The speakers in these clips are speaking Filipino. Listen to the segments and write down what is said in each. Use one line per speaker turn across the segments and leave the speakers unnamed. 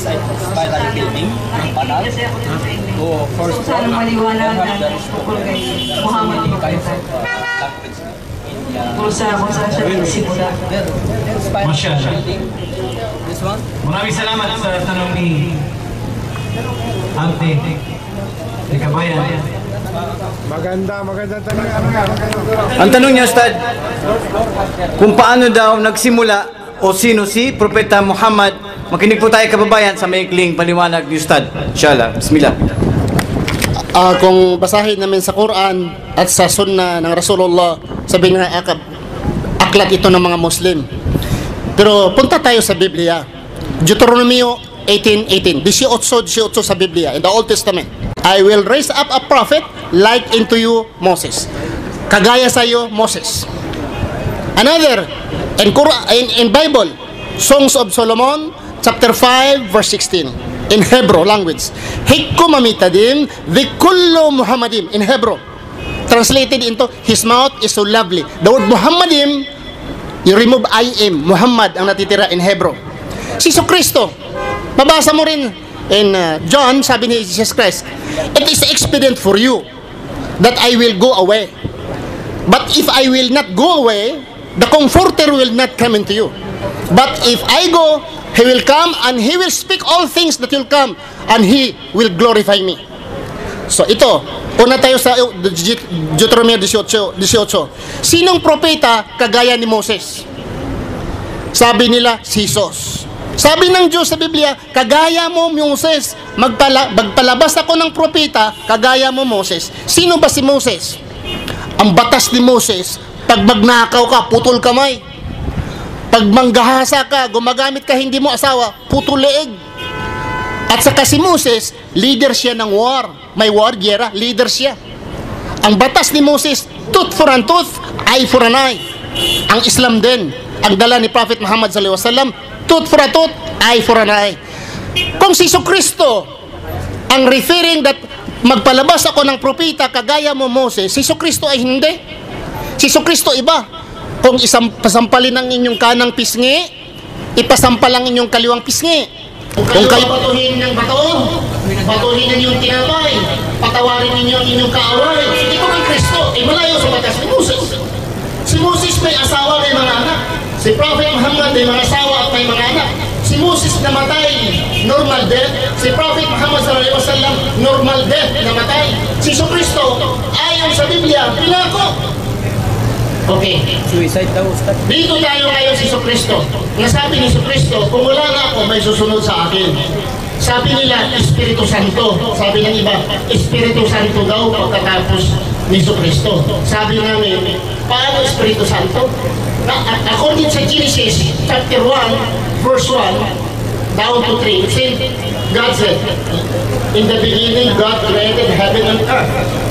spiral building, panel. O first floor.
Sana maliwanag ng tungkol kay Muhammad kung saan siya nagsimula.
Masyaallah. Maraming salamat sa tanong ni Ante ni Kabayan.
Maganda tanong.
Ang tanong niya, Ustad, kung paano daw nagsimula o sino si Propeta Muhammad. Makinig po tayo, kababayan, sa maikling paliwanag ni Ustad. Inshallah. Bismillah.
Kung basahin namin sa Quran at sa Sunnah ng Rasulullah, sabihin nga aklat ito ng mga Muslim. Pero punta tayo sa Biblia. Deuteronomy 18:18. 18 sa Biblia in the Old Testament. I will raise up a prophet like unto you Moses. Kagaya sa iyo Moses. Another in Bible, Songs of Solomon chapter 5 verse 16. In Hebrew language, Hikkum amitadim vikullu Muhammadim. In Hebrew, translated into his mouth is so lovely. The word Muhammadim, you remove I am, Muhammad ang natitira in Hebrew. Si Kristo, mabasa mo rin in John, sabi ni Jesus Christ, it is expedient for you that I will go away. But if I will not go away, the Comforter will not come into you. But if I go, He will come and He will speak all things that will come and He will glorify me. So ito, una tayo sa Deuteronomy 18. Sinong propeta kagaya ni Moses? Sabi nila, si Jesus. Sabi ng Diyos sa Biblia, kagaya mo Moses, magpalabas ako ng propeta, kagaya mo Moses. Sino ba si Moses? Ang batas ni Moses, pag magnakaw ka, putol kamay. Pag manggahasa ka, gumagamit ka hindi mo asawa, putol leeg. At saka si Moses, leader siya ng war. May war, gera, leader siya. Ang batas ni Moses, tooth for an tooth, eye for an eye. Ang Islam din, ang dala ni Prophet Muhammad sallallahu alaihi wasallam, tooth for a tooth, eye for an eye. Kung si Kristo ang referring that magpalabas ako ng propeta kagaya mo Moses, si Kristo ay hindi. Si Kristo iba. Kung pasampalin ang inyong kanang pisngi, ipasampal ang inyong kaliwang pisngi. Kung kayo batuhin ng bato, batuhin ng inyong tinapay, patawarin ninyo ang inyong kaaway. Ito ang Kristo, ay malayo sa batas ni Moses. Si Moses may asawa, may mga anak. Si Prophet Muhammad may mga asawa at may mga anak. Si Moses namatay, normal death. Si Prophet Muhammad sallallahu alaihi wasallam, normal death, namatay. Si Kristo, ayon sa Biblia, pinako. Okay.
Suicide daw, Ustad.
Dito tayo ngayon si Kristo. Nasabi ni Kristo, kung wala na ako, may susunod sa akin. Sabi nila, Espiritu Santo. Sabi ng iba, Espiritu Santo daw pagkatapos ni Kristo. Sabi namin, paano Espiritu Santo? According sa Genesis chapter 1, verse 1, down to 3, it said, God said, in the beginning God created heaven and earth.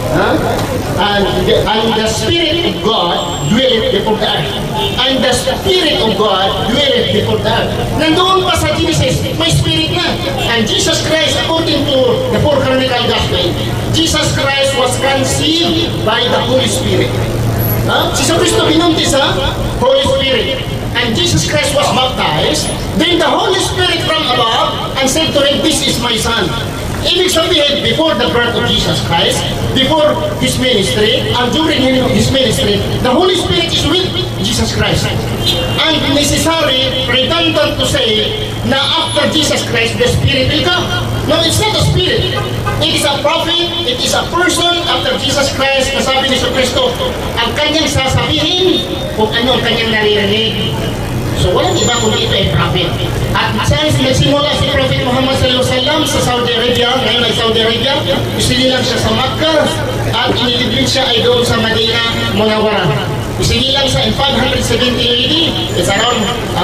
And the Spirit of God dwelleth before the earth. And the Spirit of God dwelleth before the earth. Nandoon pa sa Genesis, may Spirit na. And Jesus Christ, according to the four canonical gospel, Jesus Christ was conceived by the Holy Spirit. Si Kristo binuntis sa Holy Spirit. And Jesus Christ was baptized. Then the Holy Spirit from above and said to him, this is my son. Ibig sabihin, before the birth of Jesus Christ, before His ministry, and during His ministry, the Holy Spirit is with Jesus Christ. And necessary, redundant to say, na after Jesus Christ, the Spirit will come. No, it's not a spirit. It is a prophet, it is a person after Jesus Christ, na sabi ni Kristo, ang kanyang sasabihin kung ano ang kanyang naririnig. So walang iba kundi ito ay prophet. At saan nagsimula si Prophet Muhammad sallallahu alaihi wasallam sa Saudi Arabia, ngayon ay Saudi Arabia, isinilang siya sa Makkah at inilibing siya ay doon sa Madinah Munawwarah. Isinilang siya in 570 AD, it's around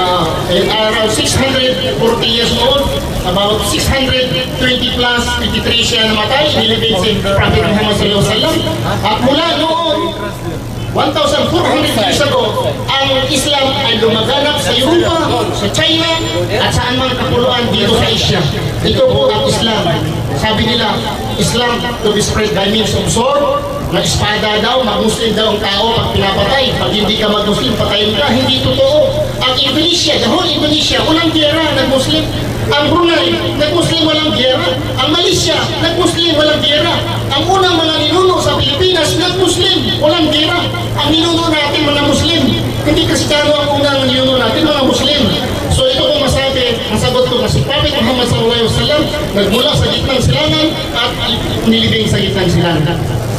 640 years old, about 620 plus 53 siya namatay, inilibing si Prophet Muhammad sallallahu alaihi wasallam. At mula noon 1,400 years ago, ang Islam ay lumaganap sa Europa, sa China, at saan man kapuluan dito sa Asia. Ito po ang Islam. Sabi nila, Islam to be spread by means of sword, na espada daw, mag-Muslim daw ang tao pag pinapatay. Pag hindi ka mag-Muslim, patayin ka. Hindi totoo. Ang Indonesia, the whole Indonesia, unang gera nag-Muslim. Ang Brunei, nag-Muslim walang giyera. Ang Malaysia, nag-Muslim walang giyera. Ang unang mga ninuno sa Pilipinas, nag-Muslim walang giyera. Ang ninuno natin mga Muslim. Hindi Kristiyano ang unang ninuno natin, mga Muslim. So ito kong masabi, ang sagot ko na si Prophet Muhammad sallallahu alaihi wasallam nagmula sa gitnang silangan at nilibing sa gitnang silangan.